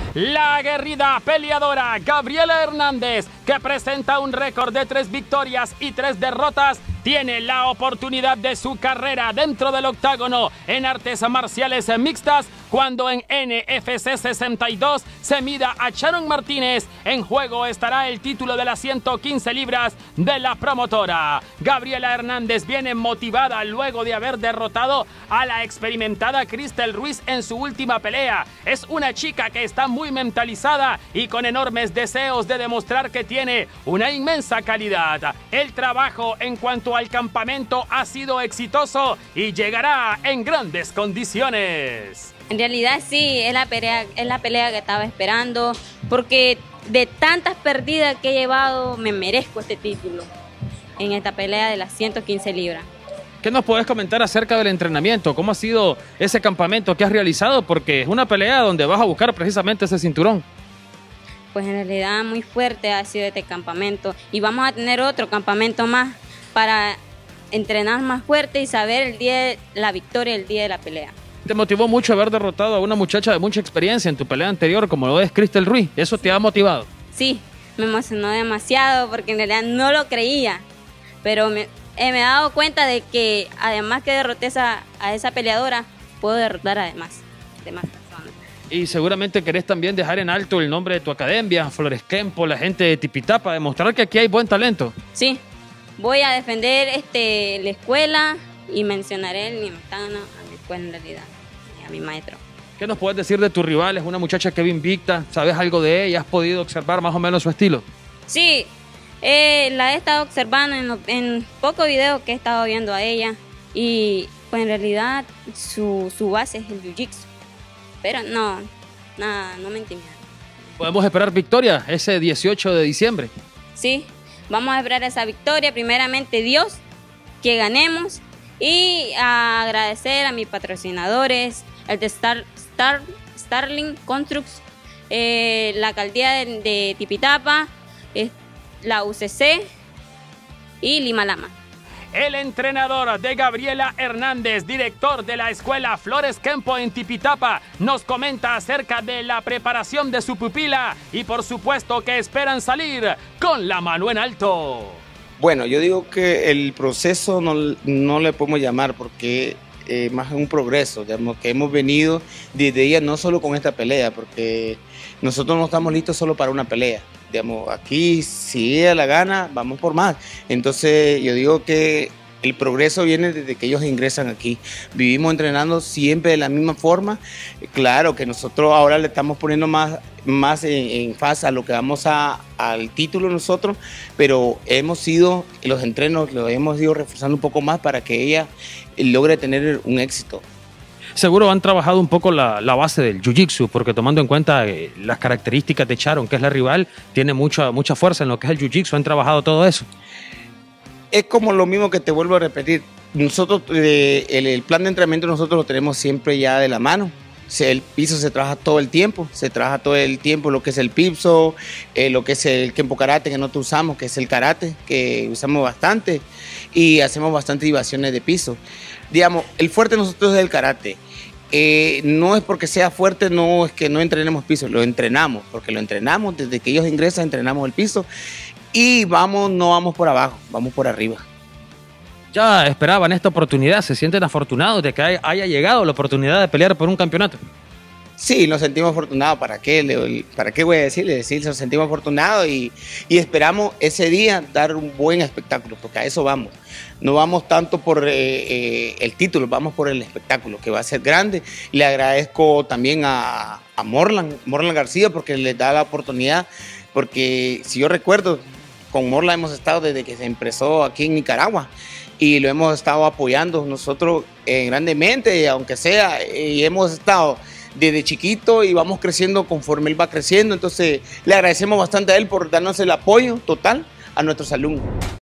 La aguerrida peleadora Gabriela Hernández, que presenta un récord de 3 victorias y 3 derrotas, tiene la oportunidad de su carrera dentro del octágono en artes marciales mixtas cuando en NFC 62 se mida a Sharon Martínez. En juego estará el título de las 115 libras de la promotora. Gabriela Hernández viene motivada luego de haber derrotado a la experimentada Cristel Ruiz en su última pelea. Es una chica que está muy mentalizada y con enormes deseos de demostrar que tiene una inmensa calidad. El trabajo en cuanto al campamento ha sido exitoso y llegará en grandes condiciones. En realidad sí, es la pelea que estaba esperando, porque de tantas perdidas que he llevado, me merezco este título en esta pelea de las 115 libras. ¿Qué nos puedes comentar acerca del entrenamiento? ¿Cómo ha sido ese campamento que has realizado? Porque es una pelea donde vas a buscar precisamente ese cinturón. Pues en realidad muy fuerte ha sido este campamento y vamos a tener otro campamento más para entrenar más fuerte y saber el día de la victoria, el día de la pelea. ¿Te motivó mucho haber derrotado a una muchacha de mucha experiencia en tu pelea anterior, como lo es Cristel Ruiz? ¿Eso te ha motivado? Sí, me emocionó demasiado porque en realidad no lo creía, pero me he dado cuenta de que además que derroté a esa peleadora, puedo derrotar además demás personas. Y seguramente querés también dejar en alto el nombre de tu academia, Flores Kempo, la gente de Tipitapa, demostrar que aquí hay buen talento. Sí, voy a defender la escuela y mencionaré el Nimetano a mi escuela en realidad, y a mi maestro. ¿Qué nos puedes decir de tu rival? Es una muchacha que va invicta, ¿sabes algo de ella? ¿Has podido observar más o menos su estilo? Sí, la he estado observando en pocos videos que he estado viendo a ella y pues en realidad su base es el jiu-jitsu, pero no me intimida. ¿Podemos esperar victoria ese 18 de diciembre? Sí, vamos a esperar esa victoria, primeramente Dios, que ganemos y a agradecer a mis patrocinadores, el de Starling Constructs, la alcaldía de Tipitapa, la UCC y Lima Lama. El entrenador de Gabriela Hernández, director de la escuela Flores Kempo en Tipitapa, nos comenta acerca de la preparación de su pupila y por supuesto que esperan salir con la mano en alto. Bueno, yo digo que el proceso no le podemos llamar porque más un progreso, digamos, que hemos venido desde ella no solo con esta pelea, porque nosotros no estamos listos solo para una pelea. Digamos, aquí si ella la gana, vamos por más. Entonces yo digo que el progreso viene desde que ellos ingresan aquí. Vivimos entrenando siempre de la misma forma. Claro que nosotros ahora le estamos poniendo más en fase a lo que vamos al título nosotros, pero los entrenos los hemos ido reforzando un poco más para que ella logre tener un éxito. Seguro han trabajado un poco la base del jiu-jitsu, porque tomando en cuenta las características de Sharon, que es la rival, tiene mucha fuerza en lo que es el jiu-jitsu. ¿Han trabajado todo eso? Es como lo mismo que te vuelvo a repetir. Nosotros, el plan de entrenamiento nosotros lo tenemos siempre ya de la mano. El piso se trabaja todo el tiempo, lo que es el piso, lo que es el Kempo Karate que nosotros usamos, que es el karate, que usamos bastante y hacemos bastantes divisiones de piso. Digamos, el fuerte de nosotros es el karate. No es porque sea fuerte, no es que no entrenemos piso, lo entrenamos, porque lo entrenamos desde que ellos ingresan, entrenamos el piso y no vamos por abajo, vamos por arriba. Ya esperaban esta oportunidad, se sienten afortunados de que haya llegado la oportunidad de pelear por un campeonato. Sí, nos sentimos afortunados. ¿Para qué voy a decirle? Sí, nos sentimos afortunados y esperamos ese día dar un buen espectáculo, porque a eso vamos. No vamos tanto por el título, vamos por el espectáculo, que va a ser grande. Le agradezco también a Morlan García, porque le da la oportunidad, porque si yo recuerdo, con Morlan hemos estado desde que se empezó aquí en Nicaragua y lo hemos estado apoyando nosotros grandemente, aunque sea, y hemos estado desde chiquito y vamos creciendo conforme él va creciendo. Entonces le agradecemos bastante a él por darnos el apoyo total a nuestros alumnos.